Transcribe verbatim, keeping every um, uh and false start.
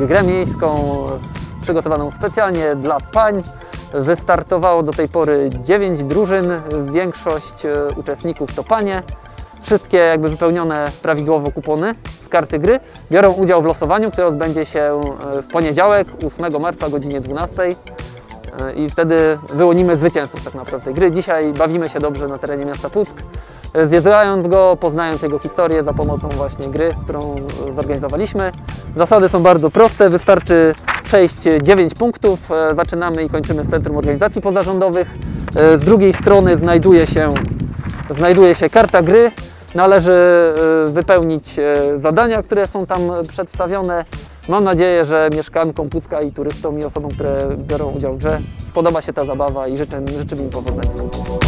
grę miejską przygotowaną specjalnie dla pań. Wystartowało do tej pory dziewięć drużyn, większość uczestników to panie. Wszystkie jakby wypełnione prawidłowo kupony z karty gry biorą udział w losowaniu, które odbędzie się w poniedziałek, ósmego marca o godzinie dwunastej. I wtedy wyłonimy zwycięzców tak naprawdę tej gry. Dzisiaj bawimy się dobrze na terenie miasta Puck, zwiedzając go, poznając jego historię za pomocą właśnie gry, którą zorganizowaliśmy. Zasady są bardzo proste, wystarczy przejść dziewięć punktów. Zaczynamy i kończymy w Centrum Organizacji Pozarządowych. Z drugiej strony znajduje się, znajduje się karta gry. Należy wypełnić zadania, które są tam przedstawione. Mam nadzieję, że mieszkankom Pucka i turystom i osobom, które biorą udział w grze, podoba się ta zabawa i życzę, życzę im powodzenia.